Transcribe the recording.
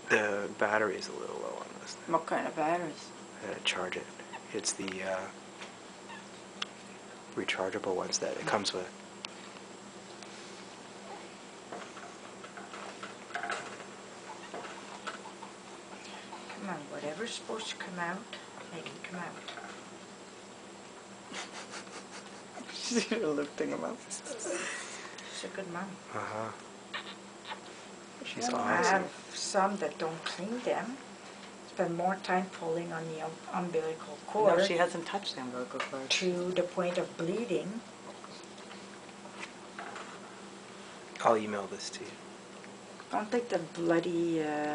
The battery is a little low on this thing. What kind of batteries? I gotta charge it. It's the rechargeable ones that it comes with. Come on, whatever's supposed to come out, make it come out. She's lifting him up. She's a good mom. Uh-huh. She's I awesome. have some that don't clean them. Spend more time pulling on the umbilical cord. No, she hasn't touched the umbilical cord. To the point of bleeding. I'll email this to you. Don't think the bloody